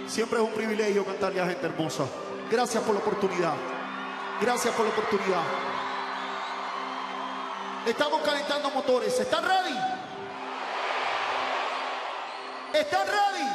Siempre es un privilegio cantarle a gente hermosa. Gracias por la oportunidad. Gracias por la oportunidad. Estamos calentando motores. ¿Están ready? ¿Están ready?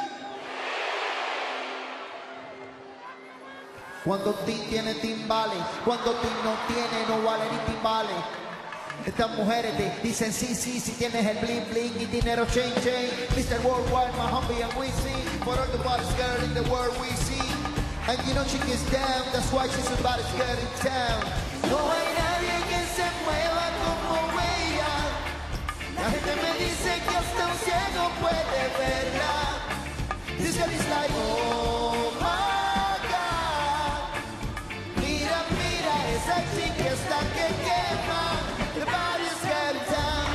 Cuando Tim tiene timbales, cuando Tim no tiene, no vale ni timbales. Estas mujeres te dicen sí, sí, si tienes el bling bling y dinero chain chain. Mr. Worldwide, my homie, and we sing for all the baddest girl in the world we see. And you know she gets down, that's why she's the baddest girl in town. No hay nadie que se mueva como ella. La gente me dice que hasta un ciego puede verla. This girl is like, oh my God. Mira, mira, esa chica está que quema. The baddest girl in town.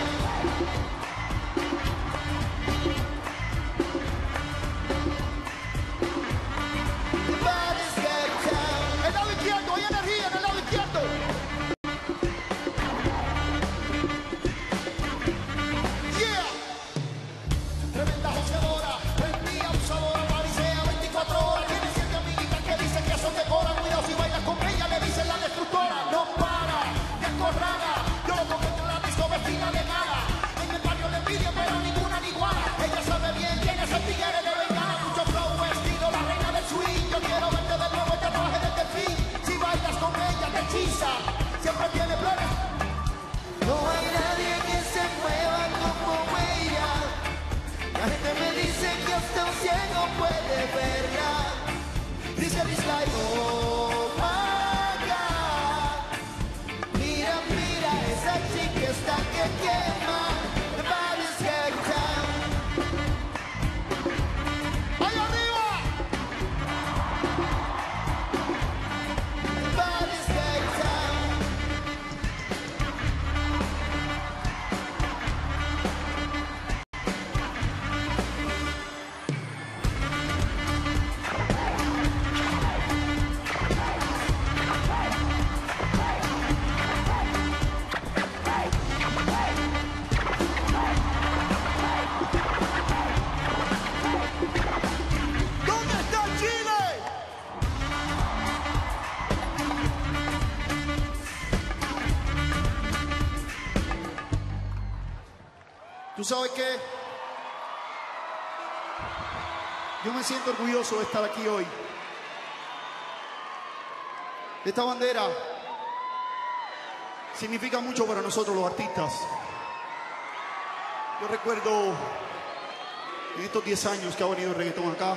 The baddest girl in town. El lado izquierdo, hay energía en el lado izquierdo. Yeah. Tremenda joseadora, prendida, abusadora, parisea 24 horas. Tiene 7 amiguitas que dicen que son de cora. Cuidado si bailas con ella, le dicen la destructora. No para, ya es corrada. Yo lo convierto en la disco vestida de mala. En el barrio le envidia, pero ninguna ni igual. Ella sabe bien quién es el tigre de Bengala. Mucho flow, vestido, la reina del swing. Yo quiero verte de nuevo, ya traje desde el fin. Si bailas con ella, te hechiza. Siempre tiene planes. No hay nadie que se mueva como ella. La gente me dice que hasta un ciego puede verla. This girl is like, oh my God. Mira, mira, esa chica está que quema. The baddest girl in town. ¡Ahí arriba! The baddest girl in town. ¿Dónde está Chile? ¿Tú sabes qué? Yo me siento orgulloso de estar aquí hoy. Esta bandera significa mucho para nosotros los artistas. Yo recuerdo en estos 10 años que ha venido el reggaetón acá.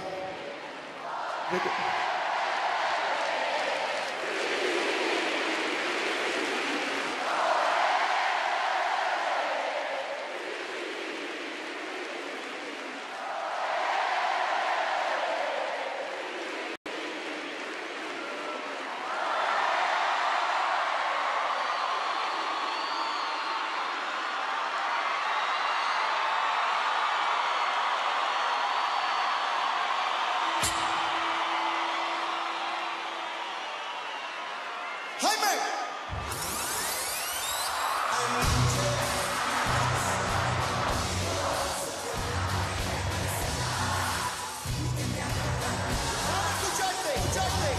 Jaime. Escucharte, escucharte.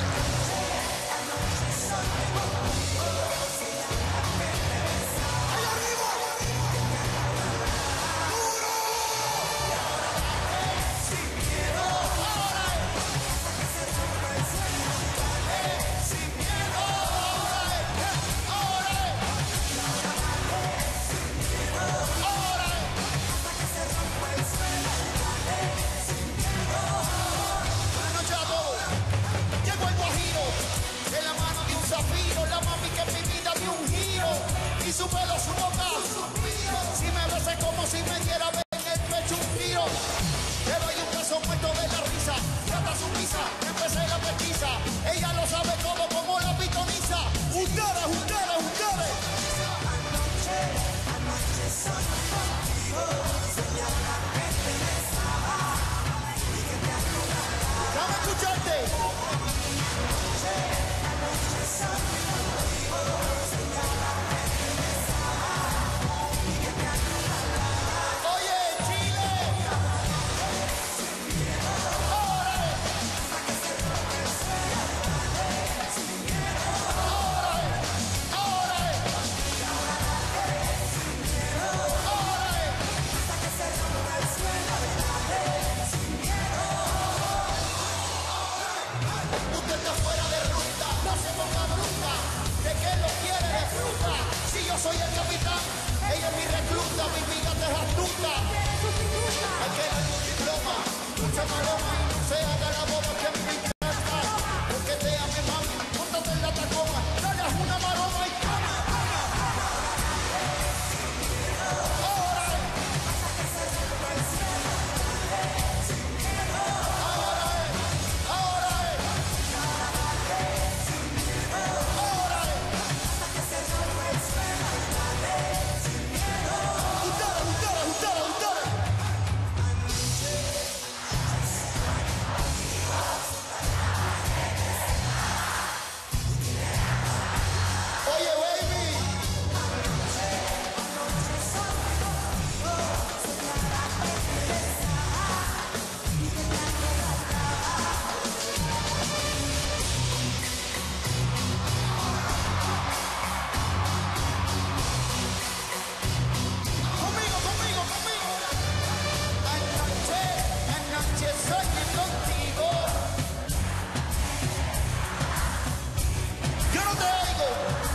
¡Ahí arriba! ¡Duro! Sin miedo, ahora sin miedo, ahora buenas noches a todos. Llegó el guajiro en la mano de un zafiro, la mami que en mi vida dio un giro y su pelo su boca. Si me besé como si me diera en el pecho un tiro. Pero hay un caso muerto de la risa, trata su misa, empecé la pesquisa. Ella lo sabe todo como la pitoniza. Ustedes, ustedes, ustedes. Dame escucharte. sustituta. Hay que darle un diploma, mucha maloma y no se haga la boba que a mí me encanta. Porque te ame mami, móntate en la tacoma, dale a una maroma y cama. Oye, baby. Conmigo, conmigo, conmigo. Anoche soñé contigo. Yo no te oigo.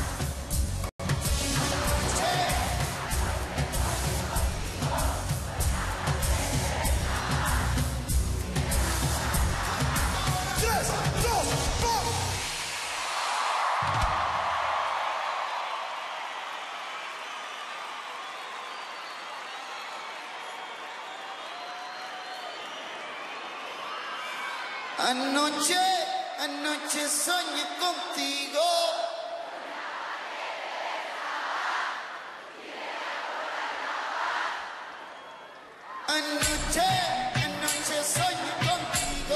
Tres, dos, uno. Anoche soñé contigo. Anoche soñé contigo.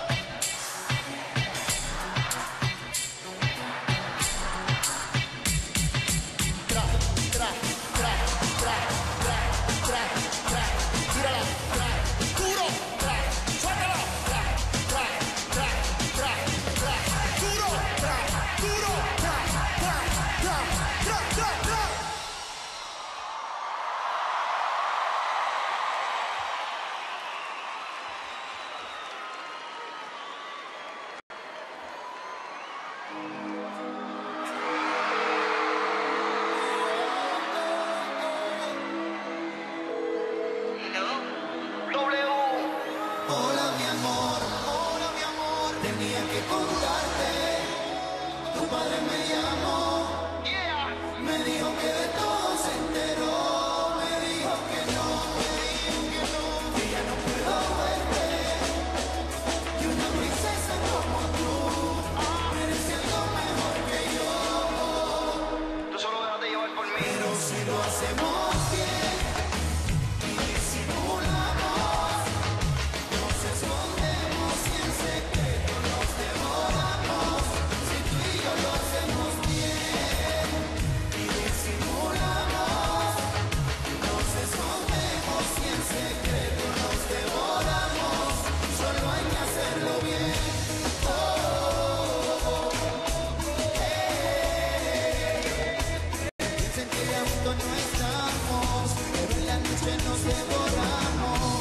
Tra, tra, tra, tra, tra, tra, tra, tírala, tra, duro, tra, suéltala, tra, tra, tra, tra, tra, duro, tra, duro, tra, tra, tra, tra, tra, tra. Hola mi amor, tenía que contarte. Tu padre me llamó, me dijo que de todo se enteró, me dijo que no, que ya no puedo verte, que una princesa como tú merece algo mejor que yo. Tú solo déjate llevar por mí. Pero si lo hacemos bien y disimulamos, nos escondemos y en secreto nos devoramos. Si tú y yo lo hacemos bien y disimulamos, nos escondemos y en secreto nos devoramos. Solo hay que hacerlo bien. Dicen que juntos no estamos, pero en la noche nos devoramos.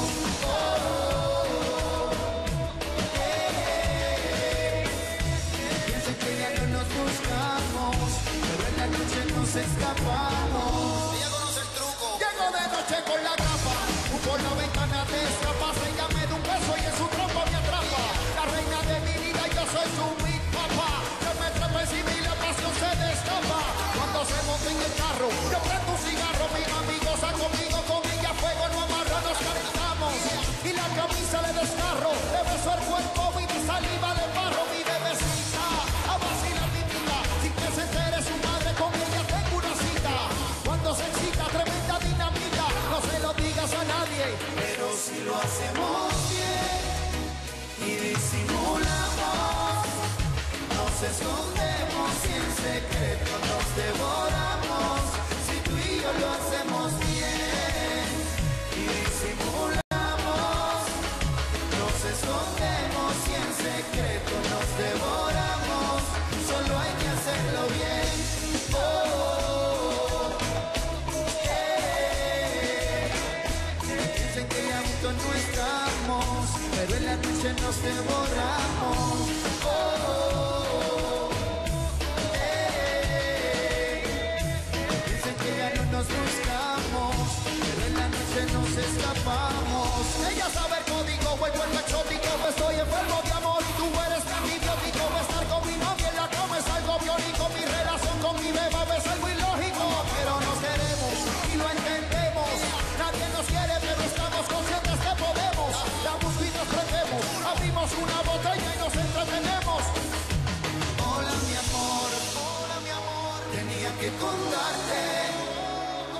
Piensan que ya no nos buscamos, pero en la noche nos escapamos. Ella conoce el truco. Llego de noche con la grapa, por la ventana te escapas, ella me da un beso y en su trampa me atrapa. La reina de mi vida, yo soy su big papá. Que me trepa encima y la pasión se destapa. Cuando se monta en el carro, yo prendo un cigarro, mis amigos a conmigo, con ella fuego no amarra, nos calentamos. Y la camisa le desgarro, le beso el cuerpo y de saliva le barro. Mi bebecita, a vacilar mi vida, sin que se entere su madre, con ella tengo una cita. Cuando se excita, tremenda dinamita, no se lo digas a nadie. Pero si lo hacemos bien y disimulamos, nos escondemos y en secreto nos devoramos. Si tú y yo lo hacemos bien y disimulamos, nos escondemos y en secreto nos devoramos. Solo hay que hacerlo bien. Dicen que ya juntos no estamos, pero en la noche nos devoramos. Dicen que ya no nos buscamos, pero en la noche nos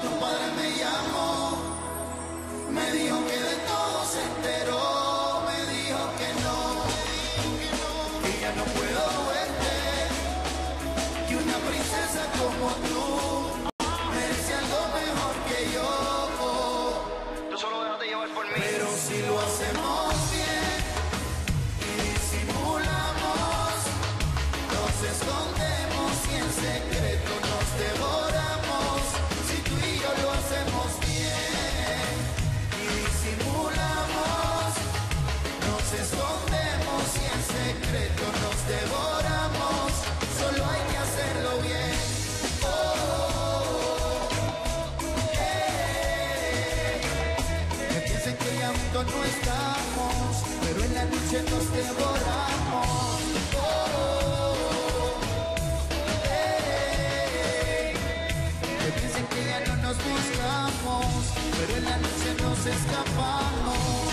Tu padre me llamó, me dijo que de todo se enteró, me dijo que ya no puedo verte, que una princesa como tú merece algo mejor que yo. Tú solo déjate llevar por mí. Pero si lo hacemos bien y disimulamos, nos escondemos y en secreto nos devoramos. Si tú y yo lo hacemos bien y disimulamos, nos escondemos y en secreto nos devoramos. Solo hay que hacerlo bien. Que piensen que ya juntos no estamos, pero en la noche nos devoramos. Que piensen que ya no nos buscamos, pero en la noche nos escapamos.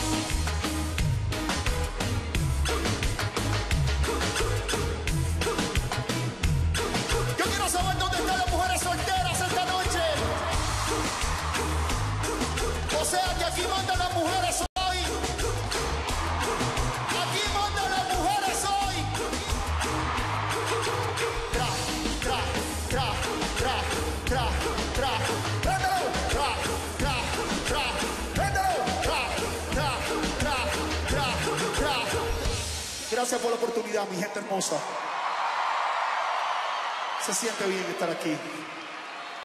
Yo quiero saber dónde están las mujeres solteras esta noche. O sea que aquí mandan las mujeres hoy. Aquí mandan las mujeres hoy. Tra, tra, tra, tra, tra, tra. Véndelo. Tra, tra, tra. Véndelo. Tra, tra, tra, tra, tra. Gracias por la oportunidad, mi gente hermosa. Se siente bien estar aquí.